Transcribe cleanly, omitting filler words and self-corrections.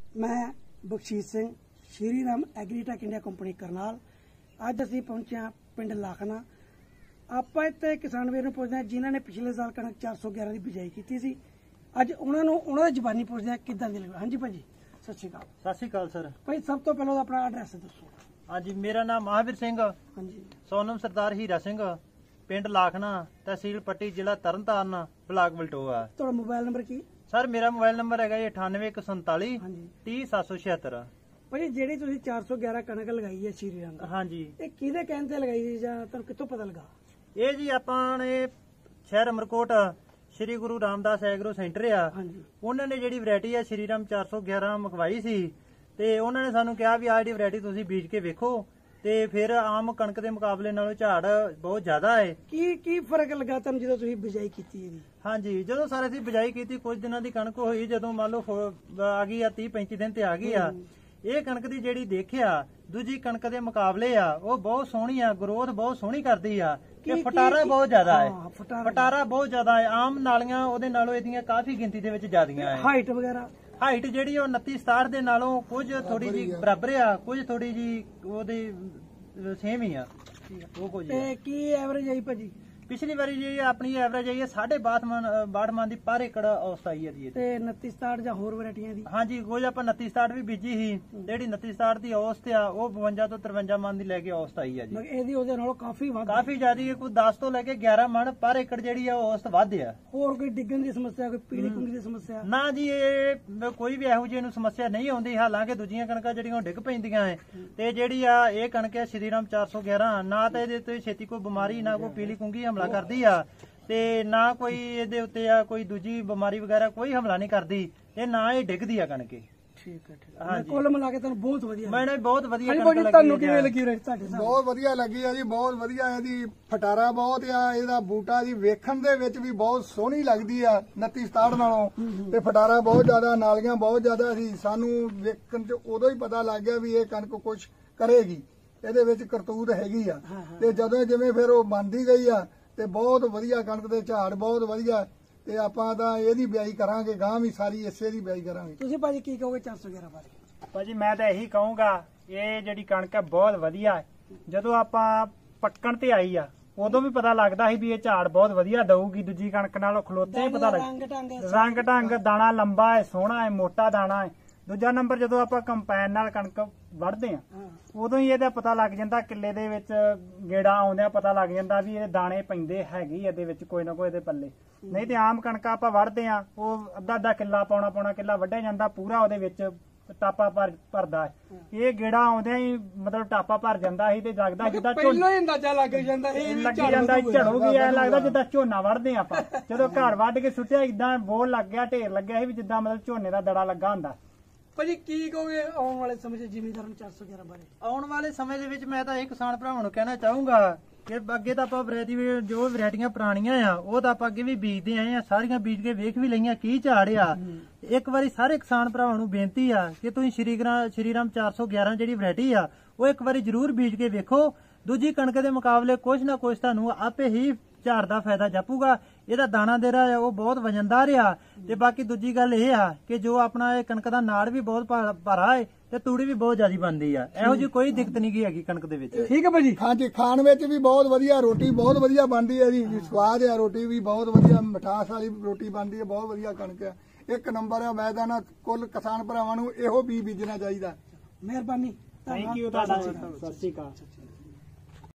मैं Bakhshish Singh Shri Ram agritech India company Karnal. अज असीं पहुंचे हाँ पिंड लाखना। आपां इत्थे किसान वीर नूं पुछदे हां जिन्हां ने पिछले साल कणक 411 की बिजाई की सी। अज उन्हां दी जुबानी पुछदे हां किदां दी लगी। हाँ जी भाजी सत श्री अकाल। सत श्री अकाल सर। भाई सब तो पहले अपना एड्रैस दसो। हाँ जी, मेरा नाम महावीर सिंह, हाँ जी, सोनम सरदार हीरा सिंह, पिंड लाखना, तहसील पट्टी, जिला तरनतारन, ब्लाक बलटोआ। तुहाडा मोबाइल नंबर की? सर मेरा मोबाइल नंबर है 9847 हाँ जी 30776। भाई ਜਿਹੜੀ ਤੁਸੀਂ 411 ਕਣਕ ਲਗਾਈ ਹੈ ਸ਼੍ਰੀ ਰਾਮ ਦੀ, हाँ जी, ਇਹ ਕਿਹਦੇ ਕਹਿਣ ਤੇ ਲਗਾਈ ਸੀ ਜਾਂ ਤੁਹਾਨੂੰ ਕਿੱਥੋਂ ਪਤਾ ਲੱਗਾ? ਇਹ ਜੀ ਆਪਾਂ ਨੇ ਸ਼ਹਿਰ ਅਮਰਕੋਟ ਸ਼੍ਰੀ ਗੁਰੂ ਰਾਮਦਾਸ ਐਗਰੋ ਸੈਂਟਰ ਆ, ਹਾਂਜੀ ਉਹਨਾਂ ਨੇ ਜਿਹੜੀ ਵੈਰਾਈਟੀ ਆ ਸ਼੍ਰੀ ਰਾਮ 411 ਮੰਗਵਾਈ ਸੀ ਤੇ ਉਹਨਾਂ ਨੇ ਸਾਨੂੰ ਕਿਹਾ ਵੀ ਆਹ ਜਿਹੜੀ ਵੈਰਾਈਟੀ ਤੁਸੀਂ ਬੀਜ ਕੇ ਵੇਖੋ ਤੇ ਫਿਰ ਆਮ ਕਣਕ ਦੇ ਮੁਕਾਬਲੇ ਨਾਲੋਂ ਝਾੜ ਬਹੁਤ ਜ਼ਿਆਦਾ ਹੈ। ਕੀ ਫਰਕ ਲੱਗਾ ਤੁਹਾਨੂੰ ਜਦੋਂ ਤੁਸੀਂ ਬਿਜਾਈ ਕੀਤੀ ਇਹਦੀ? ਹਾਂਜੀ, ਜਦੋਂ ਸਾਰੇ ਅਸੀਂ ਬਿਜਾਈ ਕੀਤੀ ਕੁਝ ਦਿਨਾਂ ਦੀ ਕਣਕ ਹੋਈ, ਜਦੋਂ ਮੰਨ ਲਓ ਆ ਗਈ ਆ 30-35 ਦਿਨ ਤੇ ਆ ਗਈ ਆ, ਇਹ ਕਣਕ ਦੀ ਜਿਹੜੀ ਦੇਖਿਆ ਦੂਜੀ ਕਣਕ ਦੇ ਮੁਕਾਬਲੇ ਆ ਉਹ ਬਹੁਤ ਸੋਹਣੀ ਆ, ਗਰੋਥ ਬਹੁਤ ਸੋਹਣੀ ਕਰਦੀ ਆ ਤੇ ਫਟਾਰਾ ਬਹੁਤ ਜ਼ਿਆਦਾ ਹੈ। ਫਟਾਰਾ ਬਹੁਤ ਜ਼ਿਆਦਾ ਹੈ, ਆਮ ਨਾਲੀਆਂ ਉਹਦੇ ਨਾਲੋਂ ਇਹਦੀਆਂ ਕਾਫੀ ਗਿਣਤੀ ਦੇ ਵਿੱਚ ਜ਼ਿਆਦੀਆਂ ਹੈ। ਹਾਈਟ ਵਗੈਰਾ ਹਾਈਟ ਜਿਹੜੀ ਉਹ 29-67 ਦੇ ਨਾਲੋਂ ਕੁਝ ਥੋੜੀ ਜੀ ਬਰਾਬਰ ਆ, ਕੁਝ ਥੋੜੀ ਜੀ ਉਹਦੀ ਸੇਮ ਹੀ ਆ। ਉਹ ਕੁਝ ਕੀ ਐਵਰੇਜ ਆਈ ਭਾਜੀ? ਪਿਛਲੀ ਵਾਰੀ ਜੀ ਆਪਣੀ ਐਵਰੇਜ ਆਈ ਹੈ 62 ਮਣ ਦੀ ਪਰ ਏਕੜ ਔਸਤ ਆਈ ਹੈ ਜੀ। ਤੇ 29-67 ਜਾਂ ਹੋਰ ਵੈਰਾਈਟੀਆਂ ਦੀ? ਹਾਂਜੀ, ਕੁਝ ਆਪਾਂ 29-67 ਵੀ ਬੀਜੀ ਸੀ, ਜਿਹੜੀ 29-67 ਦੀ ਔਸਤ ਆ ਉਹ 52 ਤੋਂ 53 ਮਣ ਦੀ ਲੈ ਕੇ ਔਸਤ ਆਈ ਹੈ ਜੀ। ਇਹਦੀ ਉਹਦੇ ਨਾਲੋਂ ਕਾਫੀ ਵੱਧ, ਕਾਫੀ ਜ਼ਿਆਦਾ ਹੈ, ਕੋਈ 10 ਤੋਂ ਲੈ ਕੇ 11 ਮਣ ਪਰ ਏਕੜ ਜਿਹੜੀ ਆ ਔਸਤ ਵੱਧ ਆ। ਹੋਰ ਕੋਈ ਡਿੱਗਣ ਦੀ ਸਮੱਸਿਆ, ਕੋਈ ਪੀਲੀ ਕੁੰਗੀ ਦੀ ਸਮੱਸਿਆ? ਨਾ ਜੀ, ਇਹ ਕੋਈ ਵੀ ਇਹੋ ਜਿਹੀ ਨੂੰ ਸਮੱਸਿਆ ਨਹੀਂ ਆਉਂਦੀ। ਹਾਲਾਂਕਿ ਦੂਜੀਆਂ ਕਣਕਾਂ ਜਿਹੜੀਆਂ ਡਿੱਗ ਪੈਂਦੀਆਂ ਹੈ ਤੇ ਜਿਹੜੀ ਆ ਇਹ ਕਣਕ ਹੈ ਸ਼੍ਰੀ ਰਾਮ 411, ਨਾ ਤਾਂ ਇਹਦੇ ਉੱਤੇ ਛੇਤੀ ਕੋਈ ਬਿਮਾਰੀ, ਨਾ ਕੋਈ ਪੀਲੀ ਕੁੰਗੀ ਹਮਲਾ ਕਰਦੀ ਆ ਤੇ ਨਾ ਕੋਈ ਇਹਦੇ ਉੱਤੇ ਆ ਕੋਈ ਦੂਜੀ ਬਿਮਾਰੀ ਵਗੈਰਾ ਕੋਈ ਹਮਲਾ ਨਹੀਂ ਕਰਦੀ ਤੇ ਨਾ ਇਹ ਡਿੱਗਦੀ ਆ ਕਣਕ। ਠੀਕ ਹੈ ਠੀਕ ਹੈ। ਕੁੱਲ ਮਿਲਾ ਕੇ ਤੁਹਾਨੂੰ ਬਹੁਤ ਵਧੀਆ? ਮੈਨੂੰ ਬਹੁਤ ਵਧੀਆ ਕਣਕ ਲੱਗੀ। ਤੁਹਾਨੂੰ ਕਿਵੇਂ ਲੱਗੀ ਰਹੀ ਤੁਹਾਡੇ? ਬਹੁਤ ਵਧੀਆ ਲੱਗੀ ਆ ਜੀ, ਬਹੁਤ ਵਧੀਆ। ਇਹਦੀ ਫਟਾਰਾ ਬਹੁਤ ਆ, ਇਹਦਾ ਬੂਟਾ ਜੀ ਵੇਖਣ ਦੇ ਵਿੱਚ ਵੀ ਬਹੁਤ ਸੋਹਣੀ ਲੱਗਦੀ ਆ 29-67 ਨਾਲੋਂ, ਤੇ ਫਟਾਰਾ ਬਹੁਤ ਜ਼ਿਆਦਾ, ਨਾਲੀਆਂ ਬਹੁਤ ਜ਼ਿਆਦਾ ਸੀ। ਸਾਨੂੰ ਵੇਖਣ ਚ ਉਦੋਂ ਹੀ ਪਤਾ ਲੱਗ ਗਿਆ ਵੀ ਇਹ ਕਣਕ ਕੁਝ ਕਰੇਗੀ, ਇਹਦੇ ਵਿੱਚ ਕਰਤੂਤ ਹੈਗੀ ਆ। ਤੇ ਜਦੋਂ ਜਿਵੇਂ ਫਿਰ ਉਹ ਬਣਦੀ ਗਈ ਆ ਤੇ ਬਹੁਤ ਵਧੀਆ ਕਣਕ ਦੇ ਝਾੜ ਬਹੁਤ ਵਧੀਆ, ਤੇ ਆਪਾਂ ਤਾਂ ਇਹਦੀ ਬਿਜਾਈ ਕਰਾਂਗੇ, ਗਾਂ ਵੀ ਸਾਰੀ ਇਸੇ ਦੀ ਬਿਜਾਈ ਕਰਾਂਗੇ। ਤੁਸੀਂ ਭਾਜੀ ਕੀ ਕਹੋਗੇ 411 ਬਾਰੇ? ਭਾਜੀ ਮੈਂ ਤਾਂ ਇਹੀ ਕਹੂੰਗਾ, ਇਹ ਜਿਹੜੀ ਕਣਕ ਹੈ ਬਹੁਤ ਵਧੀਆ ਹੈ। ਜਦੋਂ ਆਪਾਂ ਪੱਕਣ ਤੇ ਆਈ ਆ ਉਦੋਂ ਵੀ ਪਤਾ ਲੱਗਦਾ ਸੀ ਵੀ ਇਹ ਝਾੜ ਬਹੁਤ ਵਧੀਆ ਦਊਗੀ, ਦੂਜੀ ਕਣਕ ਨਾਲੋਂ ਖਲੋਤੇ ਹੀ ਪਤਾ ਲੱਗ ਰੰਗ ਢੰਗ, ਦਾਣਾ ਲੰਬਾ ਹੈ, ਸੋਹਣਾ ਹੈ, ਮੋਟਾ ਦਾਣਾ ਹੈ। ਦੂਜਾ ਨੰਬਰ ਜਦੋਂ ਆਪਾਂ ਕੰਪੈਨ ਨਾਲ ਕਣਕ ਵੱਢਦੇ ਆ ਉਦੋਂ ਹੀ ਇਹਦਾ ਪਤਾ ਲੱਗ ਜਾਂਦਾ, ਕਿੱਲੇ ਦੇ ਵਿੱਚ ਗੇੜਾ ਆਉਂਦਿਆਂ ਪਤਾ ਲੱਗ ਜਾਂਦਾ ਵੀ ਇਹ ਦਾਣੇ ਪੈਂਦੇ ਹੈਗੇ ਇਹਦੇ ਵਿੱਚ ਕੋਈ ਨਾ ਕੋਈ ਇਹਦੇ ਪੱਲੇ। ਨਹੀਂ ਤੇ ਆਮ ਕਣਕਾਂ ਆਪਾਂ ਵੱਢਦੇ ਆ ਉਹ ਅੱਧਾ ਕਿੱਲਾ ਪੌਣਾ ਕਿੱਲਾ ਵੱਢਿਆ ਜਾਂਦਾ, ਪੂਰਾ ਉਹਦੇ ਵਿੱਚ ਟਾਪਾ ਭਰਦਾ ਹੈ। ਇਹ ਗੇੜਾ ਆਉਂਦਿਆਂ ਹੀ ਮਤਲਬ ਟਾਪਾ ਭਰ ਜਾਂਦਾ ਸੀ ਤੇ ਲੱਗਦਾ ਜਿੱਦਾਂ ਪਹਿਲਾਂ ਹੀ ਅੰਦਾਜ਼ਾ ਲੱਗ ਜਾਂਦਾ, ਇਹ ਲੱਗੀ ਜਾਂਦਾ ਝੜੂਗੀ, ਐ ਲੱਗਦਾ ਜਿੱਦਾਂ ਝੋਨਾ ਵੱਢਦੇ ਆ ਆਪਾਂ। ਜਦੋਂ ਘਰ ਵੱਢ ਕੇ ਸੁੱਟਿਆ ਇਦਾਂ ਬੋਲ ਲੱਗ ਗਿਆ, ਢੇਰ ਲੱਗਿਆ ਸੀ ਵੀ ਜਿੱਦਾਂ ਮਤਲਬ ਝੋਨੇ ਦਾ ਦੜਾ ਲੱਗਾ ਹੁੰਦਾ। ਭਾਜੀ ਕੀ ਕਹੋਗੇ ਆਉਣ ਵਾਲੇ ਸਮੇਂ 'ਚ ਜ਼ਿਮੀਂਦਾਰਾਂ ਨੂੰ 411 ਬਾਰੇ? ਆਉਣ ਵਾਲੇ ਸਮੇਂ ਦੇ ਵਿੱਚ ਮੈਂ ਤਾਂ ਇਹ ਕਿਸਾਨ ਭਰਾਵਾਂ ਨੂੰ ਕਹਿਣਾ ਚਾਹੂੰਗਾ ਕਿ ਅੱਗੇ ਤਾਂ ਆਪਾਂ ਜੋ ਵੈਰਾਈਟੀਆਂ ਪੁਰਾਣੀਆਂ ਆ ਉਹ ਤਾਂ ਆਪਾਂ ਅੱਗੇ ਵੀ ਬੀਜਦੇ ਆਏ ਆ, ਸਾਰੀਆਂ ਬੀਜ ਕੇ ਵੇਖ ਵੀ ਲਈਆਂ ਕੀ ਝਾੜ ਆ। ਇੱਕ ਵਾਰੀ ਸਾਰੇ ਕਿਸਾਨ ਭਰਾਵਾਂ ਨੂੰ ਬੇਨਤੀ ਆ ਕਿ ਤੁਸੀਂ ਸ਼੍ਰੀ ਰਾਮ 411 ਜਿਹੜੀ ਵੈਰਾਈਟੀ ਆ ਉਹ ਇੱਕ ਵਾਰੀ ਜ਼ਰੂਰ ਬੀਜ ਕੇ ਵੇਖੋ। ਦੂਜੀ ਕਣਕ ਦੇ ਮੁਕਾਬਲੇ ਕੁਝ ਨਾ ਕੁਝ ਤੁਹਾਨੂੰ ਆਪੇ ਹੀ ਝਾੜ ਦਾ ਫਾਇਦਾ ਜਾਪੂਗਾ। ਇਹਦਾ ਦਾਣਾ ਦੇਰਾ ਆ ਉਹ ਬਹੁਤ ਵਜਨਦਾਰ ਆ, ਤੇ ਬਾਕੀ ਦੂਜੀ ਗੱਲ ਇਹ ਆ ਕਿ ਜੋ ਆਪਣਾ ਇਹ ਕਣਕ ਦਾ ਨਾੜ ਵੀ ਬਹੁਤ ਭਾਰਾ ਹੈ ਤੇ ਤੂੜੀ ਵੀ ਬਹੁਤ ਜ਼ਿਆਦਾ ਬਣਦੀ ਆ। ਇਹੋ ਜਿਹੀ ਕੋਈ ਦਿੱਕਤ ਨਹੀਂ ਹੈਗੀ ਕਣਕ ਦੇ ਵਿੱਚ। ਠੀਕ ਹੈ ਭਾਜੀ। ਹਾਂਜੀ, ਖਾਣ ਵਿੱਚ ਵੀ ਬਹੁਤ ਵਧੀਆ, ਰੋਟੀ ਬਹੁਤ ਵਧੀਆ ਬਣਦੀ ਹੈ ਜੀ, ਸਵਾਦ ਆ, ਰੋਟੀ ਵੀ ਬਹੁਤ ਵਧੀਆ, ਮਿਠਾਸ ਵਾਲੀ ਰੋਟੀ ਬਣਦੀ ਹੈ, ਬਹੁਤ ਵਧੀਆ ਕਣਕ ਆ, ਇੱਕ ਨੰਬਰ ਆ। ਮੈਂ ਤਾਂ ਨਾ ਕੁੱਲ ਕਿਸਾਨ ਭਰਾਵਾਂ ਨੂੰ ਇਹੋ ਬੀਜਣਾ ਚਾਹੀਦਾ। ਮਿਹਰਬਾਨੀ, ਥੈਂਕ ਯੂ ਤੁਹਾਡਾ, ਸਤਿ ਸ਼੍ਰੀ ਅਕਾਲ।